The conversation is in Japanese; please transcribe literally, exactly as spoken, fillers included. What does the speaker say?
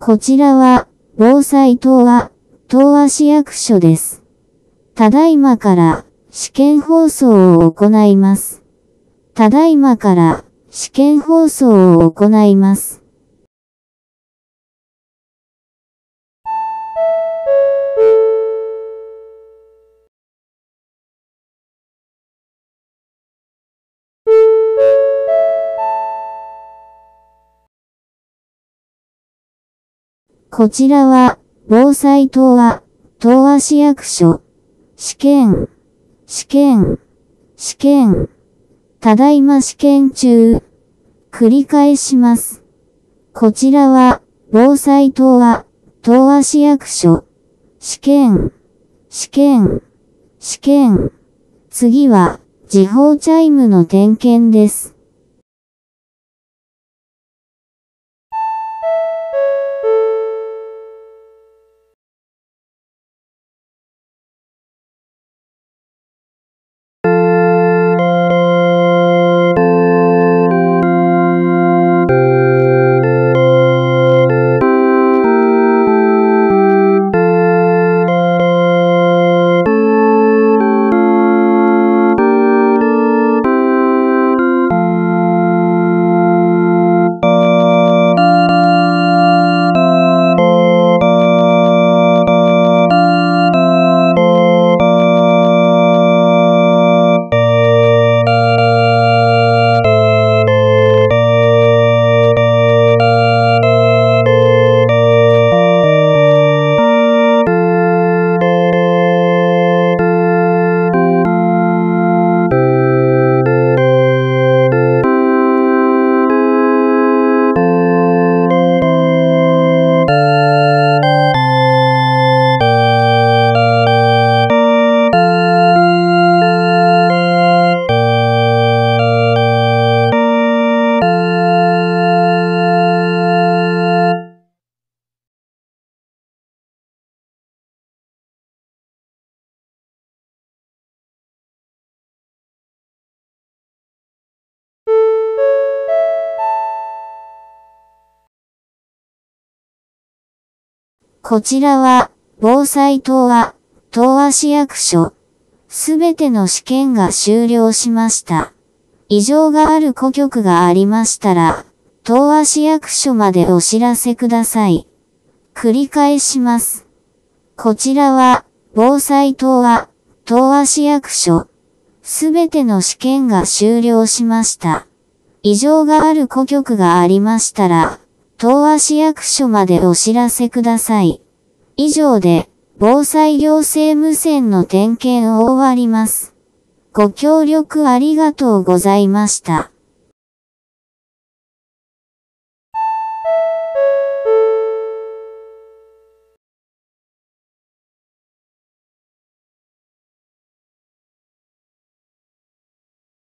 こちらは、防災東亜、東亜市役所です。ただいまから、試験放送を行います。ただいまから、試験放送を行います。こちらは、防災東亜、東亜市役所。試験、試験、試験。ただいま試験中。繰り返します。こちらは、防災東亜、東亜市役所。試験、試験、試験。次は、時報チャイムの点検です。こちらは、防災東亜、東亜市役所。すべての試験が終了しました。異常がある顧客がありましたら、東亜市役所までお知らせください。繰り返します。こちらは、防災東亜、東亜市役所。すべての試験が終了しました。異常がある顧客がありましたら、東亜市役所までお知らせください。以上で、防災行政無線の点検を終わります。ご協力ありがとうございました。